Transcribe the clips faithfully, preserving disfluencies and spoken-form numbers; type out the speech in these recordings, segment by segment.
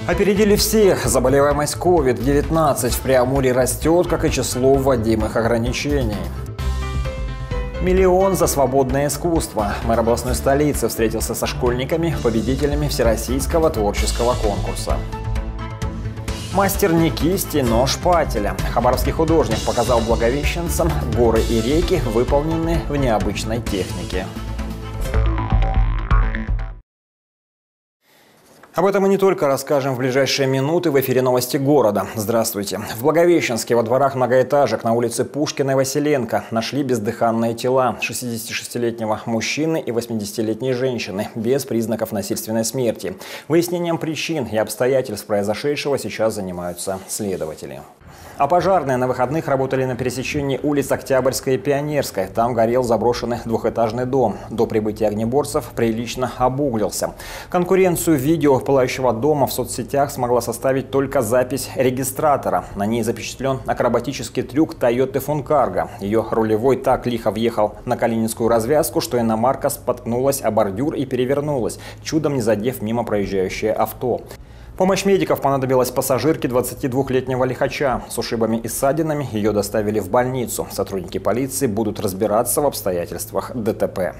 Опередили всех. Заболеваемость ковид девятнадцать в Преамуре растет, как и число вводимых ограничений. Миллион за свободное искусство. Мэр областной столицы встретился со школьниками, победителями всероссийского творческого конкурса. Мастер не кисти, но шпателя. Хабаровский художник показал благовещенцам горы и реки, выполненные в необычной технике. Об этом мы не только расскажем в ближайшие минуты в эфире «Новости города». Здравствуйте. В Благовещенске во дворах многоэтажек на улице Пушкина и Василенко нашли бездыханные тела шестидесятишестилетнего мужчины и восьмидесятилетней женщины без признаков насильственной смерти. Выяснением причин и обстоятельств произошедшего сейчас занимаются следователи. А пожарные на выходных работали на пересечении улиц Октябрьской и Пионерской. Там горел заброшенный двухэтажный дом. До прибытия огнеборцев прилично обуглился. Конкуренцию видео пылающего дома в соцсетях смогла составить только запись регистратора. На ней запечатлен акробатический трюк Toyota Funcargo. Ее рулевой так лихо въехал на Калининскую развязку, что иномарка споткнулась о бордюр и перевернулась, чудом не задев мимо проезжающее авто. Помощь медиков понадобилась пассажирке двадцатидвухлетнего лихача. С ушибами и ссадинами ее доставили в больницу. Сотрудники полиции будут разбираться в обстоятельствах ДТП.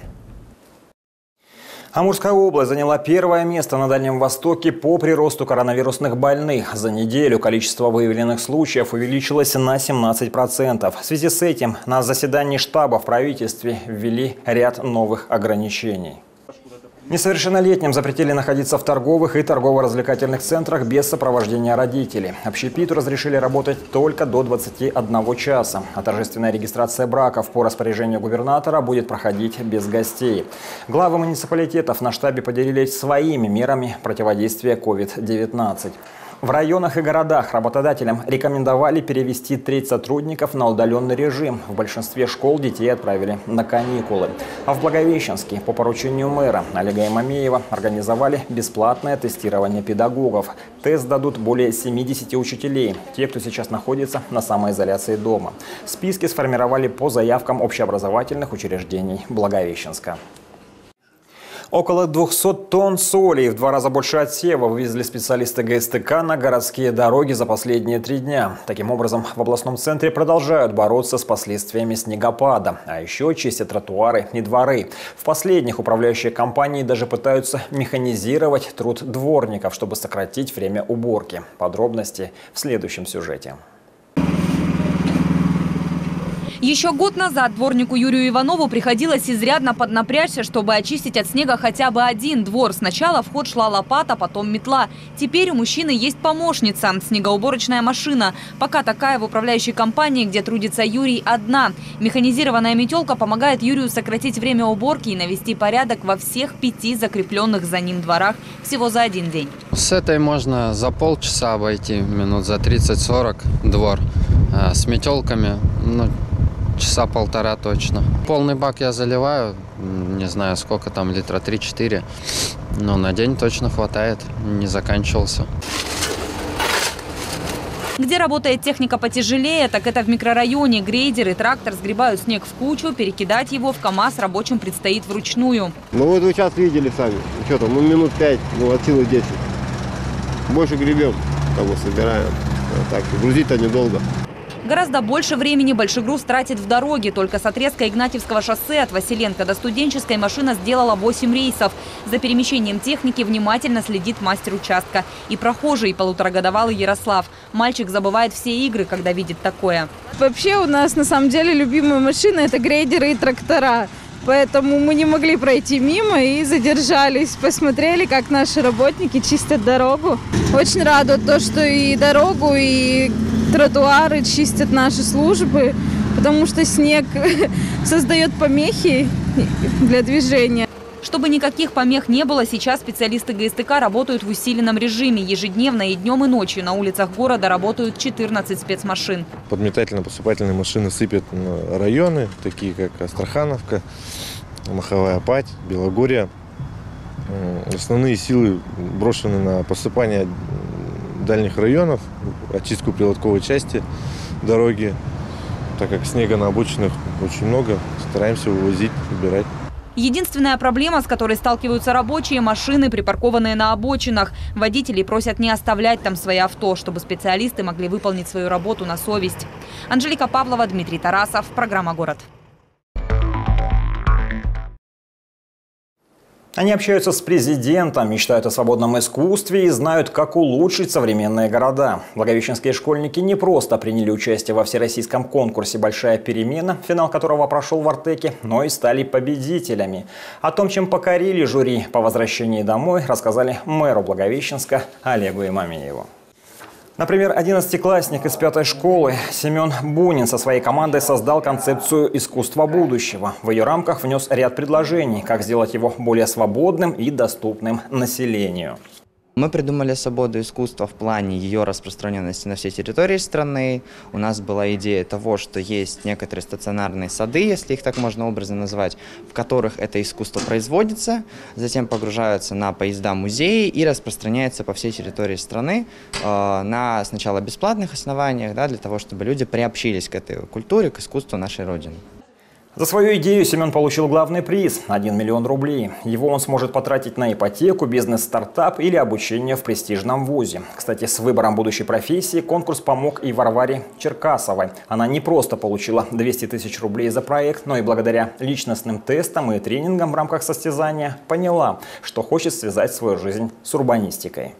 Амурская область заняла первое место на Дальнем Востоке по приросту коронавирусных больных. За неделю количество выявленных случаев увеличилось на семнадцать процентов. В связи с этим на заседании штаба в правительстве ввели ряд новых ограничений. Несовершеннолетним запретили находиться в торговых и торгово-развлекательных центрах без сопровождения родителей. Общепиту разрешили работать только до двадцати одного часа. А торжественная регистрация браков по распоряжению губернатора будет проходить без гостей. Главы муниципалитетов на штабе поделились своими мерами противодействия ковид девятнадцать. В районах и городах работодателям рекомендовали перевести треть сотрудников на удаленный режим. В большинстве школ детей отправили на каникулы. А в Благовещенске по поручению мэра Олега Имамеева организовали бесплатное тестирование педагогов. Тест дадут более семидесяти учителей, те, кто сейчас находится на самоизоляции дома. Списки сформировали по заявкам общеобразовательных учреждений Благовещенска. Около двухсот тонн соли и в два раза больше отсева вывезли специалисты ГСТК на городские дороги за последние три дня. Таким образом, в областном центре продолжают бороться с последствиями снегопада. А еще чистят тротуары и дворы. В последних управляющие компании даже пытаются механизировать труд дворников, чтобы сократить время уборки. Подробности в следующем сюжете. Еще год назад дворнику Юрию Иванову приходилось изрядно поднапрячься, чтобы очистить от снега хотя бы один двор. Сначала в ход шла лопата, потом метла. Теперь у мужчины есть помощница – снегоуборочная машина. Пока такая в управляющей компании, где трудится Юрий, одна. Механизированная метелка помогает Юрию сократить время уборки и навести порядок во всех пяти закрепленных за ним дворах всего за один день. С этой можно за полчаса обойти, минут за тридцать-сорок двор. А с метелками, ну, часа полтора точно. Полный бак я заливаю, не знаю сколько там, литра три-четыре. Но на день точно хватает, не заканчивался. Где работает техника потяжелее, так это в микрорайоне. Грейдер и трактор сгребают снег в кучу, перекидать его в КАМАЗ рабочим предстоит вручную. Ну вот вы сейчас видели сами, что там, ну минут пять, ну от силы десять. Больше гребем, того собираем. Так, грузить-то недолго. Гораздо больше времени большой груз тратит в дороге. Только с отрезка Игнатьевского шоссе от Василенко до Студенческой машина сделала восемь рейсов. За перемещением техники внимательно следит мастер участка. И прохожий, полуторагодовалый Ярослав. Мальчик забывает все игры, когда видит такое. Вообще у нас на самом деле любимые машины – это грейдеры и трактора. Поэтому мы не могли пройти мимо и задержались. Посмотрели, как наши работники чистят дорогу. Очень радует то, что и дорогу, и тротуары чистят наши службы, потому что снег создает помехи для движения. Чтобы никаких помех не было, сейчас специалисты ГСТК работают в усиленном режиме. Ежедневно и днем, и ночью на улицах города работают четырнадцать спецмашин. Подметательно-посыпательные машины сыпят на районы, такие как Астрахановка, Маховая Падь, Белогорье. Основные силы брошены на посыпание дальних районов, очистку прилотковой части дороги. Так как снега на обочинах очень много, стараемся вывозить, убирать. Единственная проблема, с которой сталкиваются рабочие – машины, припаркованные на обочинах. Водителей просят не оставлять там свои авто, чтобы специалисты могли выполнить свою работу на совесть. Анжелика Павлова, Дмитрий Тарасов. Программа «Город». Они общаются с президентом, мечтают о свободном искусстве и знают, как улучшить современные города. Благовещенские школьники не просто приняли участие во всероссийском конкурсе «Большая перемена», финал которого прошел в Артеке, но и стали победителями. О том, чем покорили жюри по возвращении домой, рассказали мэру Благовещенска Олегу Имамееву. Например, одиннадцатиклассник из пятой школы Семен Бунин со своей командой создал концепцию искусства будущего. В ее рамках внес ряд предложений, как сделать его более свободным и доступным населению. Мы придумали свободу искусства в плане ее распространенности на всей территории страны. У нас была идея того, что есть некоторые стационарные сады, если их так можно образно назвать, в которых это искусство производится, затем погружаются на поезда музеи и распространяется по всей территории страны э, на сначала бесплатных основаниях, да, для того, чтобы люди приобщились к этой культуре, к искусству нашей Родины. За свою идею Семен получил главный приз – один миллион рублей. Его он сможет потратить на ипотеку, бизнес-стартап или обучение в престижном вузе. Кстати, с выбором будущей профессии конкурс помог и Варваре Черкасовой. Она не просто получила двести тысяч рублей за проект, но и благодаря личностным тестам и тренингам в рамках состязания поняла, что хочет связать свою жизнь с урбанистикой.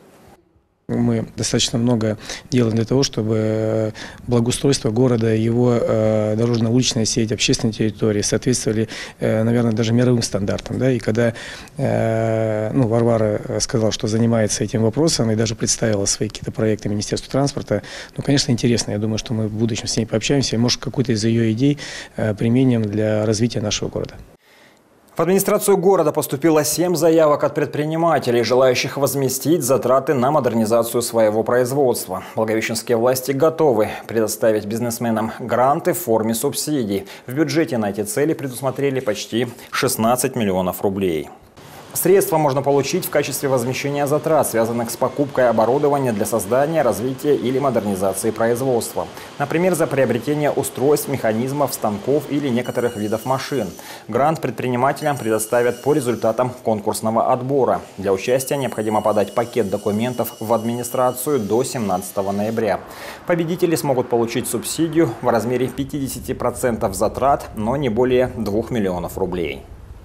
Мы достаточно много делаем для того, чтобы благоустройство города, его э, дорожно-уличная сеть, общественные территории соответствовали, э, наверное, даже мировым стандартам. Да? И когда э, ну, Варвара сказала, что занимается этим вопросом и даже представила свои какие-то проекты Министерству транспорта, ну, конечно, интересно. Я думаю, что мы в будущем с ней пообщаемся и, может, какую-то из ее идей э, применим для развития нашего города. В администрацию города поступило семь заявок от предпринимателей, желающих возместить затраты на модернизацию своего производства. Благовещенские власти готовы предоставить бизнесменам гранты в форме субсидий. В бюджете на эти цели предусмотрели почти шестнадцать миллионов рублей. Средства можно получить в качестве возмещения затрат, связанных с покупкой оборудования для создания, развития или модернизации производства. Например, за приобретение устройств, механизмов, станков или некоторых видов машин. Грант предпринимателям предоставят по результатам конкурсного отбора. Для участия необходимо подать пакет документов в администрацию до семнадцатого ноября. Победители смогут получить субсидию в размере пятидесяти процентов затрат, но не более двух миллионов рублей.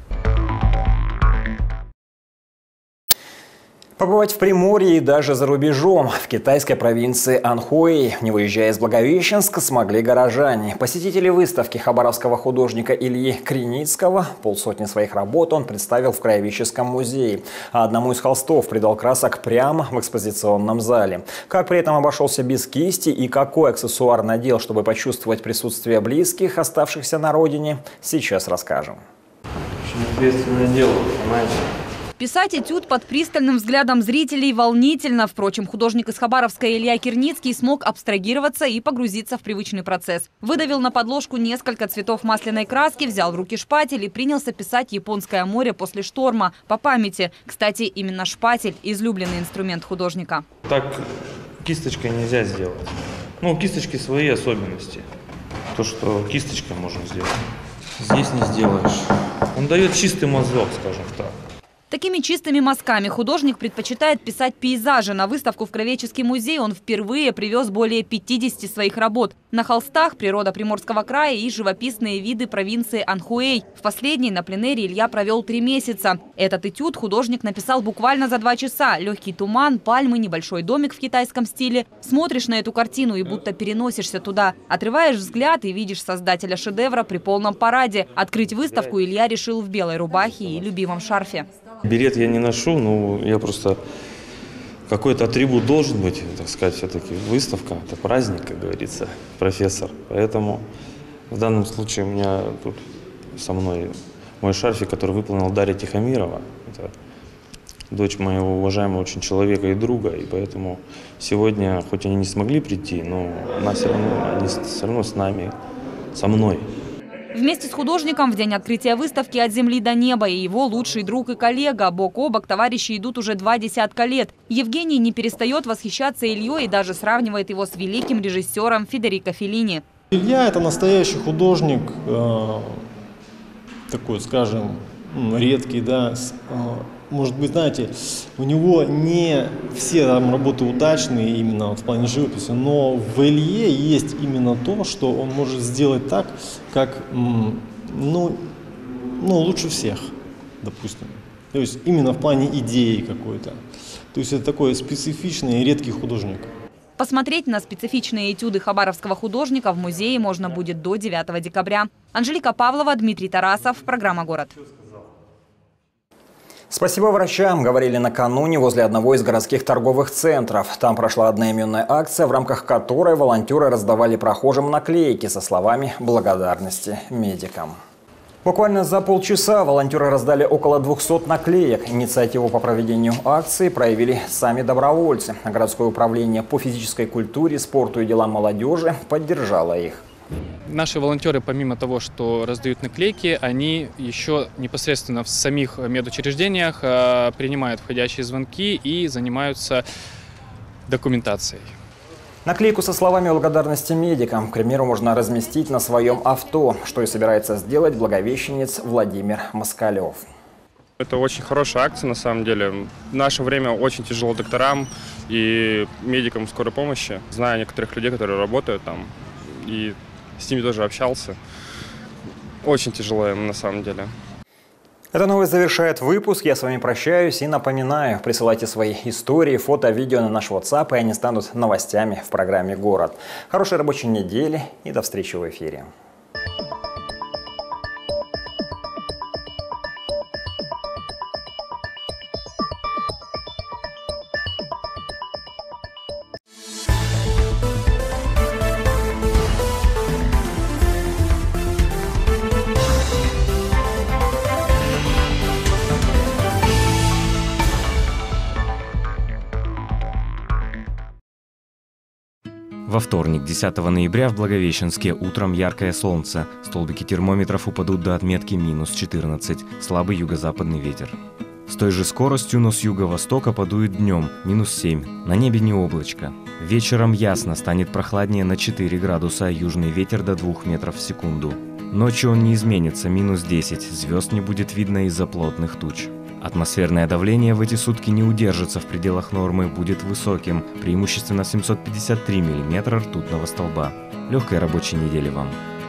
Побывать в Приморье и даже за рубежом. В китайской провинции Анхуэй, не выезжая из Благовещенска, смогли горожане. Посетители выставки хабаровского художника Ильи Криницкого, полсотни своих работ он представил в Краеведческом музее. А одному из холстов придал красок прямо в экспозиционном зале. Как при этом обошелся без кисти и какой аксессуар надел, чтобы почувствовать присутствие близких, оставшихся на родине, сейчас расскажем. Очень ответственное дело, понимаете? Писать этюд под пристальным взглядом зрителей волнительно. Впрочем, художник из Хабаровска Илья Кирницкий смог абстрагироваться и погрузиться в привычный процесс. Выдавил на подложку несколько цветов масляной краски, взял в руки шпатель и принялся писать японское море после шторма по памяти. Кстати, именно шпатель – излюбленный инструмент художника. Так кисточкой нельзя сделать. Ну, у кисточки свои особенности. То, что кисточкой можно сделать, здесь не сделаешь. Он дает чистый мазок, скажем так. Такими чистыми мазками художник предпочитает писать пейзажи. На выставку в Краеведческий музей он впервые привез более пятидесяти своих работ. На холстах природа Приморского края и живописные виды провинции Анхуэй. В последней на пленэре Илья провел три месяца. Этот этюд художник написал буквально за два часа. Легкий туман, пальмы, небольшой домик в китайском стиле. Смотришь на эту картину и будто переносишься туда. Отрываешь взгляд и видишь создателя шедевра при полном параде. Открыть выставку Илья решил в белой рубахе и любимом шарфе. Берет я не ношу, но я просто... Какой-то атрибут должен быть, так сказать, все-таки выставка. Это праздник, как говорится, профессор. Поэтому в данном случае у меня тут со мной мой шарфик, который выполнил Дарья Тихомирова. Это дочь моего уважаемого очень человека и друга. И поэтому сегодня, хоть они не смогли прийти, но она все равно, они все равно с нами, со мной. Вместе с художником в день открытия выставки «От земли до неба» и его лучший друг и коллега. Бок о бок товарищи идут уже два десятка лет. Евгений не перестает восхищаться Ильей и даже сравнивает его с великим режиссером Федерико Феллини. Илья – это настоящий художник, э, такой, скажем, редкий, да, может быть, знаете, у него не все там работы удачные именно вот в плане живописи, но в Илье есть именно то, что он может сделать так, как, ну, ну лучше всех, допустим. То есть именно в плане идеи какой-то. То есть это такой специфичный и редкий художник. Посмотреть на специфичные этюды хабаровского художника в музее можно будет до девятого декабря. Анжелика Павлова, Дмитрий Тарасов. Программа «Город». Спасибо врачам, говорили накануне возле одного из городских торговых центров. Там прошла одноименная акция, в рамках которой волонтеры раздавали прохожим наклейки со словами благодарности медикам. Буквально за полчаса волонтеры раздали около двухсот наклеек. Инициативу по проведению акции проявили сами добровольцы. Городское управление по физической культуре, спорту и делам молодежи поддержало их. Наши волонтеры, помимо того, что раздают наклейки, они еще непосредственно в самих медучреждениях принимают входящие звонки и занимаются документацией. Наклейку со словами благодарности медикам, к примеру, можно разместить на своем авто, что и собирается сделать благовещенец Владимир Москалев. Это очень хорошая акция на самом деле. В наше время очень тяжело докторам и медикам скорой помощи. Знаю некоторых людей, которые работают там, и с ними тоже общался. Очень тяжело им на самом деле. Эта новость завершает выпуск. Я с вами прощаюсь и напоминаю, присылайте свои истории, фото, видео на наш WhatsApp, и они станут новостями в программе «Город». Хорошей рабочей недели и до встречи в эфире. Во вторник, десятого ноября, в Благовещенске утром яркое солнце. Столбики термометров упадут до отметки минус четырнадцать. Слабый юго-западный ветер. С той же скоростью, но с юго-востока подует днем, минус семь. На небе не облачко. Вечером ясно, станет прохладнее на четыре градуса, южный ветер до двух метров в секунду. Ночью он не изменится, минус десять. Звезд не будет видно из-за плотных туч. Атмосферное давление в эти сутки не удержится в пределах нормы, будет высоким, преимущественно семьсот пятьдесят три миллиметра ртутного столба. Легкой рабочей недели вам.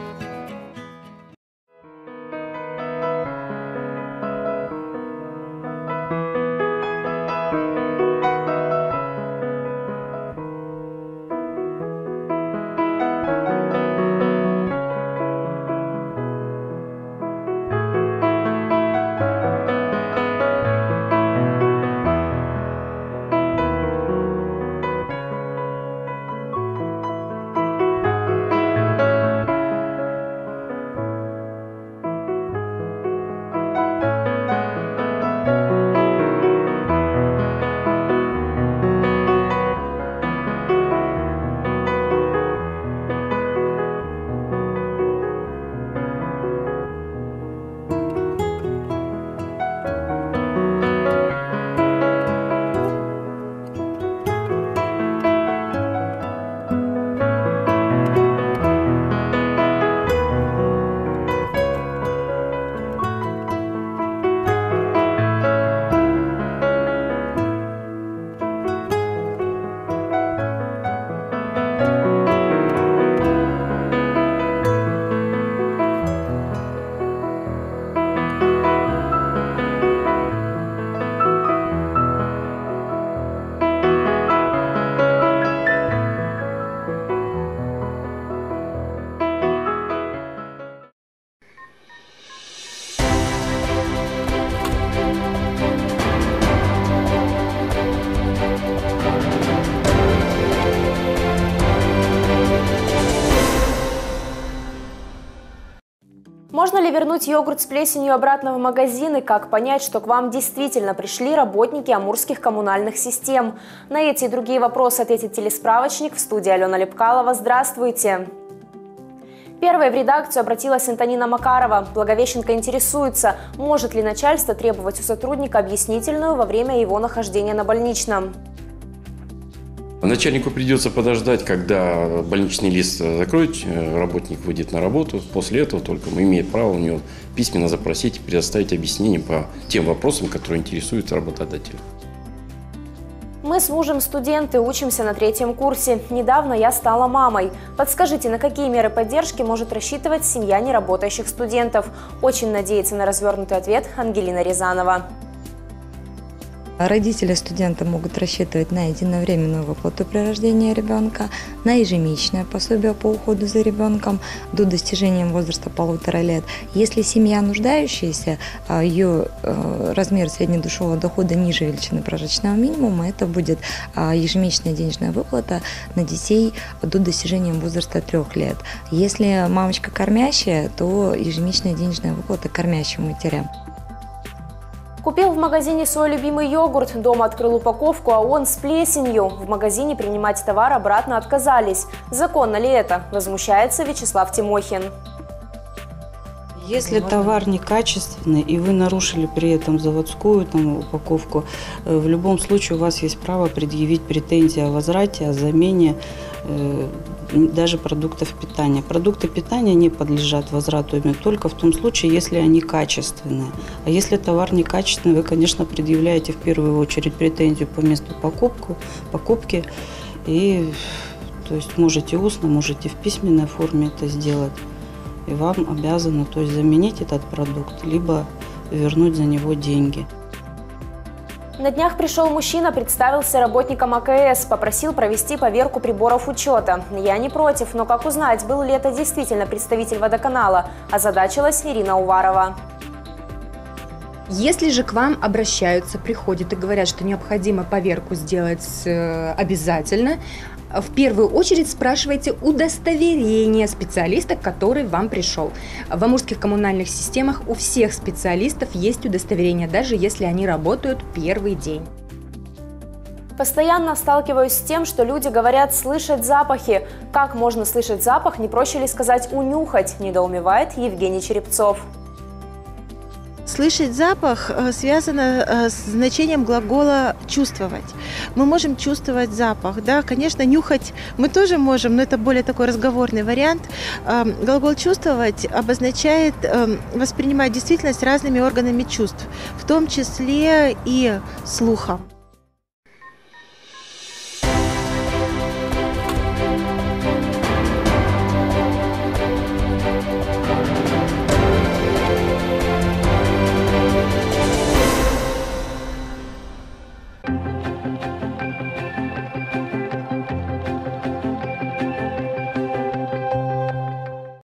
Можно ли вернуть йогурт с плесенью обратно в магазин и как понять, что к вам действительно пришли работники амурских коммунальных систем? На эти и другие вопросы ответит телесправочник. В студии Алена Лепкалова. Здравствуйте! Первой в редакцию обратилась Антонина Макарова. Благовещенка интересуется, может ли начальство требовать у сотрудника объяснительную во время его нахождения на больничном. Начальнику придется подождать, когда больничный лист закроет, работник выйдет на работу. После этого только он имеет право у него письменно запросить и предоставить объяснение по тем вопросам, которые интересуют работодателя. Мы с мужем студенты, учимся на третьем курсе. Недавно я стала мамой. Подскажите, на какие меры поддержки может рассчитывать семья неработающих студентов? Очень надеется на развернутый ответ Ангелина Рязанова. Родители студента могут рассчитывать на единовременную выплату при рождении ребенка, на ежемесячное пособие по уходу за ребенком до достижения возраста полутора лет. Если семья нуждающаяся, ее размер среднедушевого дохода ниже величины прожиточного минимума, это будет ежемесячная денежная выплата на детей до достижения возраста трех лет. Если мамочка кормящая, то ежемесячная денежная выплата кормящим матерям. Купил в магазине свой любимый йогурт, дома открыл упаковку, а он с плесенью. В магазине принимать товар обратно отказались. Законно ли это? Возмущается Вячеслав Тимохин. Если товар некачественный и вы нарушили при этом заводскую там, упаковку, в любом случае у вас есть право предъявить претензии о возврате, о замене э, даже продуктов питания. Продукты питания не подлежат возврату именно только в том случае, если они качественные. А если товар некачественный, вы, конечно, предъявляете в первую очередь претензию по месту покупку, покупки и то есть можете устно, можете в письменной форме это сделать. И вам обязаны, то есть, заменить этот продукт, либо вернуть за него деньги. На днях пришел мужчина, представился работником А К С, попросил провести поверку приборов учета. Я не против, но как узнать, был ли это действительно представитель водоканала, озадачилась Ирина Уварова. Если же к вам обращаются, приходят и говорят, что необходимо поверку сделать обязательно, в первую очередь спрашивайте удостоверение специалиста, который вам пришел. В амурских коммунальных системах у всех специалистов есть удостоверение, даже если они работают первый день. Постоянно сталкиваюсь с тем, что люди говорят слышать запахи. Как можно слышать запах, не проще ли сказать унюхать, недоумевает Евгений Черепцов. Слышать запах связано с значением глагола «чувствовать». Мы можем чувствовать запах, да, конечно, нюхать мы тоже можем, но это более такой разговорный вариант. Глагол «чувствовать» обозначает воспринимать действительность разными органами чувств, в том числе и слухом.